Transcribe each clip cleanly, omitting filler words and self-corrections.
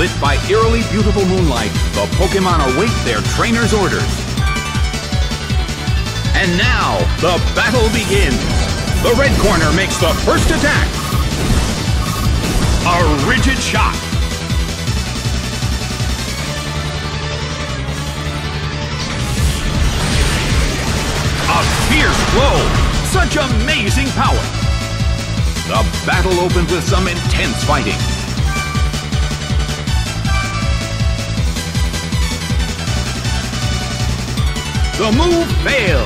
Lit by eerily beautiful moonlight, the Pokémon await their trainer's orders. And now, the battle begins. The red corner makes the first attack. A rigid shot. A fierce blow. Such amazing power. The battle opens with some intense fighting. The move failed.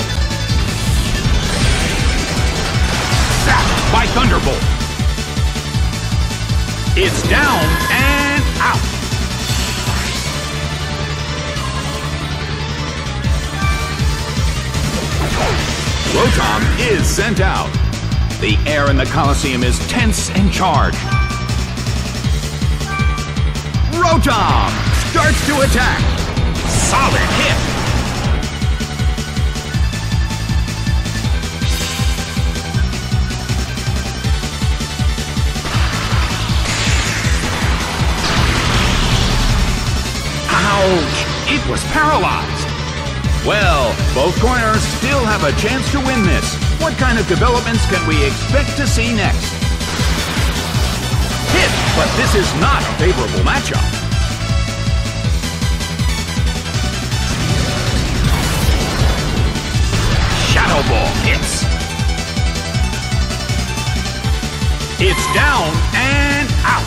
Zapped by Thunderbolt. It's down and out. Rotom is sent out. The air in the Coliseum is tense and charged. Rotom starts to attack. Solid hit. Ouch! It was paralyzed. Well, both corners still have a chance to win this. What kind of developments can we expect to see next? Hit, but this is not a favorable matchup. Shadow Ball hits. It's down and out.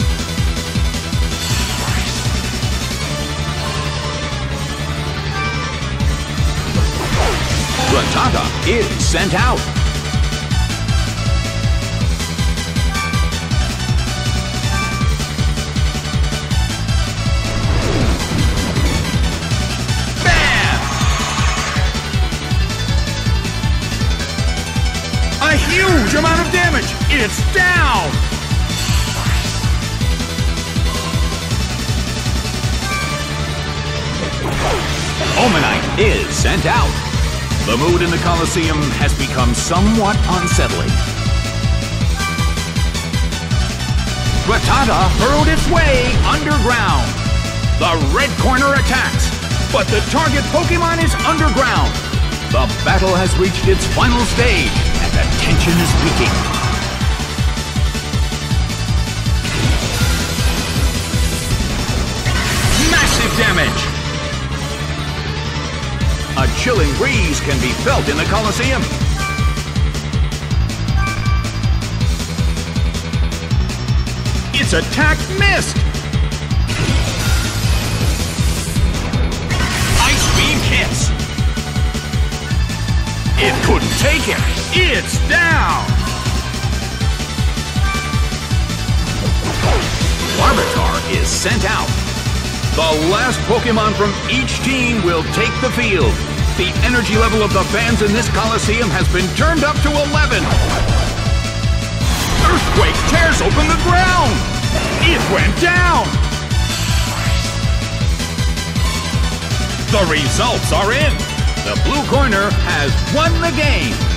Rattata is sent out. Bam! A huge amount of damage. It's down. Omanite is sent out. The mood in the Coliseum has become somewhat unsettling. Rattata burrowed its way underground. The red corner attacks, but the target Pokémon is underground. The battle has reached its final stage, and the tension is peaking. Massive damage! A chilling breeze can be felt in the Coliseum. Its attack missed! Ice Beam hits! It couldn't take it! It's down! Larvitar is sent out. The last Pokémon from each team will take the field. The energy level of the fans in this Coliseum has been turned up to 11. Earthquake tears open the ground. It went down. The results are in. The blue corner has won the game.